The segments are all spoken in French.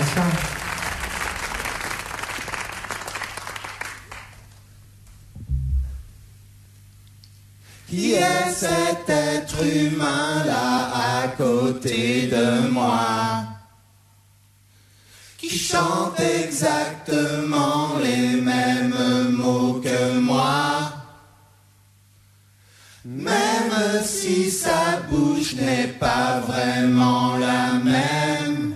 ça. Qui est cet être humain là à côté de moi, qui chante exactement les mêmes mots que moi, même si sa bouche n'est pas vraiment la même.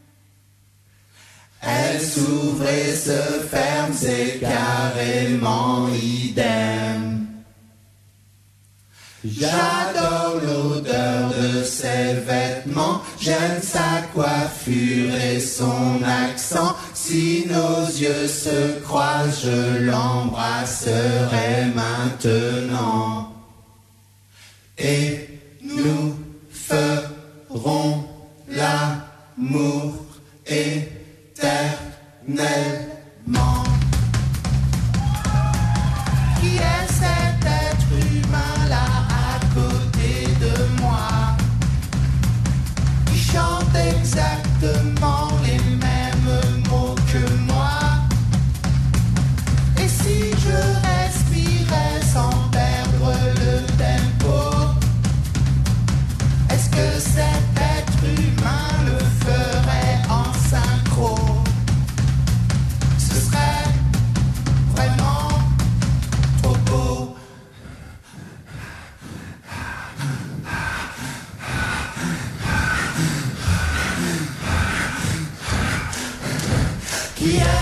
Elle s'ouvre et se ferme, c'est carrément idem. J'adore l'odeur de ses vêtements, j'aime sa coiffure et son accent. Si nos yeux se croisent, je l'embrasserai maintenant. Et nous ferons l'amour éternellement. Qui est cet être humain là à côté de moi, qui chante exactement les mêmes mots que moi? Et si je respirais sans perdre le tempo, est-ce que cet être humain le ferait en synchro? Ce serait vraiment trop beau. Qui est